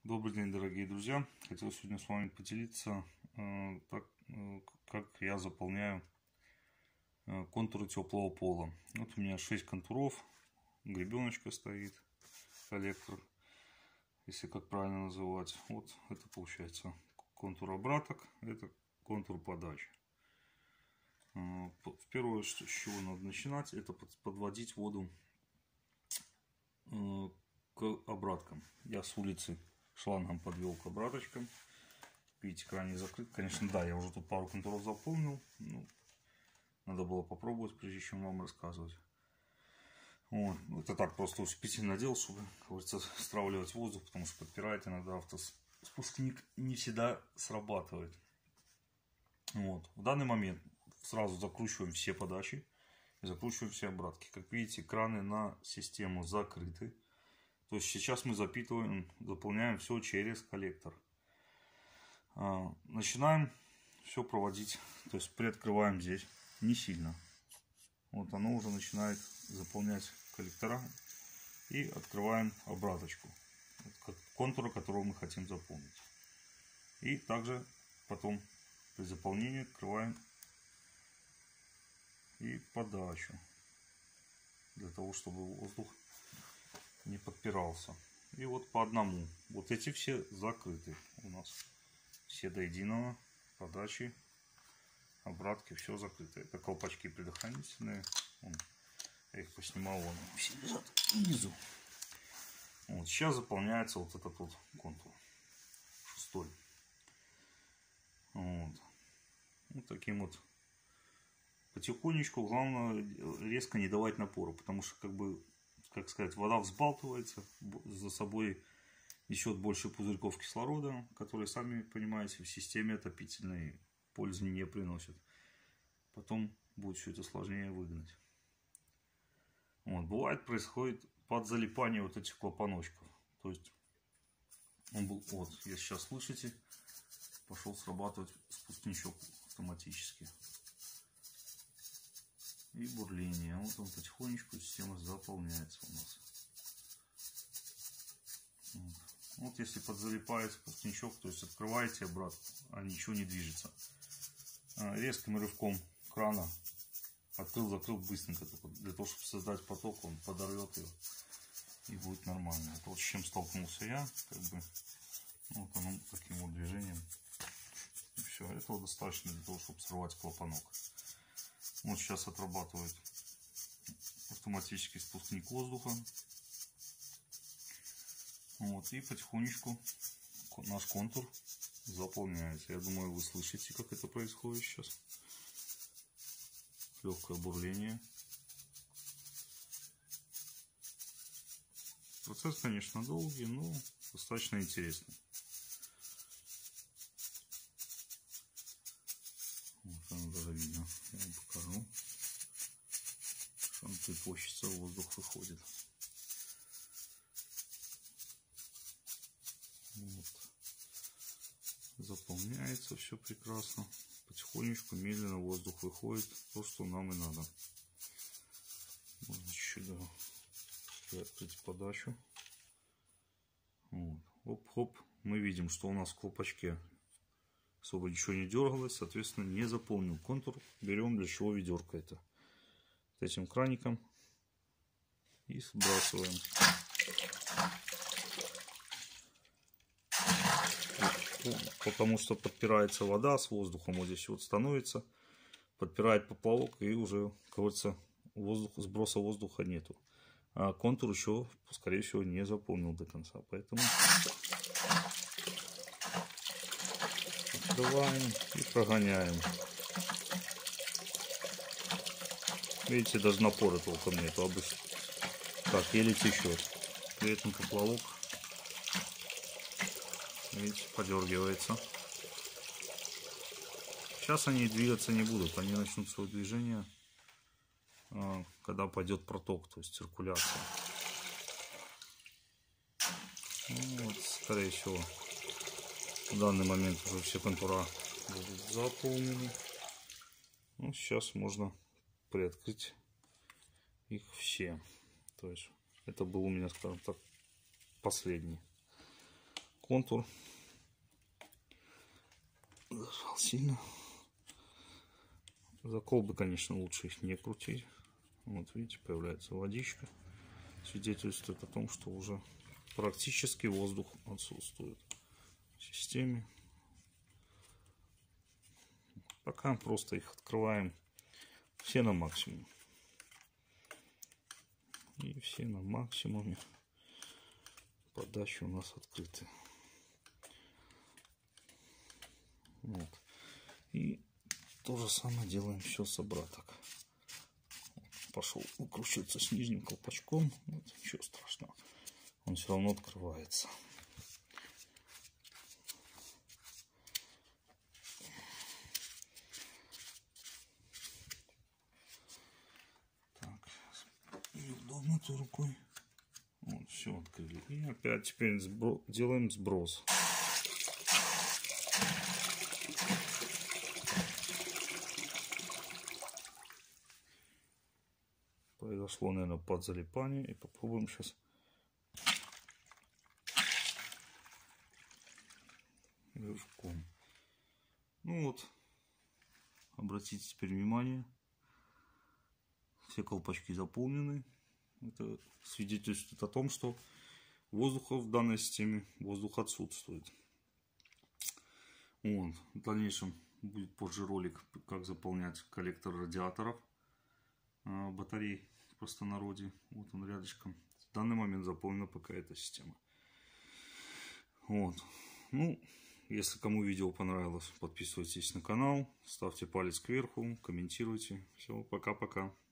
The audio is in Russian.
Добрый день, дорогие друзья! Хотел сегодня с вами поделиться, как я заполняю контуры теплого пола. Вот у меня 6 контуров, гребеночка стоит, коллектор, если как правильно называть. Вот это получается контур обраток, это контур подачи. В первую, с чего надо начинать, это подводить воду к обраткам. Я с улицы шлангом подвел к обраточкам. Видите, кран не закрыт. Конечно, да, я уже тут пару контуров заполнил. Ну, надо было попробовать, прежде чем вам рассказывать. Вот. Это так просто специально делал, чтобы, как говорится, стравливать воздух, потому что подпирает иногда автоспускник, не всегда срабатывает. Вот. В данный момент сразу закручиваем все подачи и закручиваем все обратки. Как видите, краны на систему закрыты. То есть сейчас мы заполняем все через коллектор. Начинаем все проводить. То есть приоткрываем здесь не сильно. Вот оно уже начинает заполнять коллектора. И открываем обраточку. Контура, которого мы хотим заполнить. И также потом при заполнении открываем и подачу. Для того, чтобы воздух не подпирался. И вот по одному. Вот эти все закрыты у нас. Все до единого. Подачи, обратки, все закрыто. Это колпачки предохранительные. Я их поснимал, вон все лежат внизу. Вот, сейчас заполняется вот этот вот контур. Шестой. Вот таким вот. Потихонечку, главное резко не давать напора, потому что как сказать, вода взбалтывается, за собой несет больше пузырьков кислорода, которые, сами понимаете, в системе отопительной пользы не приносят. Потом будет все это сложнее выгнать. Вот. Бывает, происходит подзалипание вот этих клапаночков. То есть он был, вот, если сейчас слышите, пошел срабатывать спускничок автоматически. И бурление. Вот он потихонечку, система заполняется у нас. Вот если подзалипает спускничок, то есть открываете обратно, а ничего не движется. Резким рывком крана открыл-закрыл быстренько, для того, чтобы создать поток, он подорвет ее и будет нормально. Это вот с чем столкнулся я, вот оно таким вот движением. И все, этого достаточно для того, чтобы срывать клапанок. Вот сейчас отрабатывает автоматический спускник воздуха. Вот, и потихонечку наш контур заполняется. Я думаю, вы слышите, как это происходит сейчас. Легкое бурление. Процесс, конечно, долгий, но достаточно интересный. Вот оно даже видно. Я вам покажу. Что он припощется, воздух выходит. Вот. Заполняется все прекрасно. Потихонечку, медленно воздух выходит. То, что нам и надо. Можно чуть-чуть открыть подачу. Вот. Хоп-хоп. Мы видим, что у нас в колпачке особо ничего не дергалось. Соответственно, не заполнил контур. Берем для чего ведерко это. Этим краником. И сбрасываем. Потому что подпирается вода с воздухом, вот здесь вот становится, подпирает поплавок, и уже, как говорится, сброса воздуха нету. А контур еще, скорее всего, не заполнил до конца, поэтому открываем и прогоняем. Видите, даже напора толком нету обычно. Так, еле течет. При этом поплавок, видите, подергивается. Сейчас они двигаться не будут, они начнут свое движение, когда пойдет проток, то есть циркуляция. Вот, скорее всего, в данный момент уже все контура будут заполнены. Ну, сейчас можно приоткрыть их все. То есть это был у меня, скажем так, последний контур. Зажал сильно. За колбы, конечно, лучше их не крутить. Вот видите, появляется водичка. Свидетельствует о том, что уже практически воздух отсутствует в системе. Пока просто их открываем все на максимум. И все на максимуме. Подачи у нас открыты. Вот. И то же самое делаем все с обраток. Пошел выкручиваться с нижним колпачком. Вот, ничего страшного. Он все равно открывается. Так, неудобно этой рукой. Вот, все открыли. И опять теперь делаем сброс. Произошло, наверное, подзалипание. И попробуем сейчас рывком. Ну вот, обратите теперь внимание. Все колпачки заполнены. Это свидетельствует о том, что воздуха в данной системе воздух отсутствует. Вот. В дальнейшем будет позже ролик, как заполнять коллектор радиаторов батарей в простонародье. Вот он рядышком. В данный момент заполнена пока эта система. Вот. Ну, если кому видео понравилось, подписывайтесь на канал, ставьте палец кверху, комментируйте. Все, пока-пока.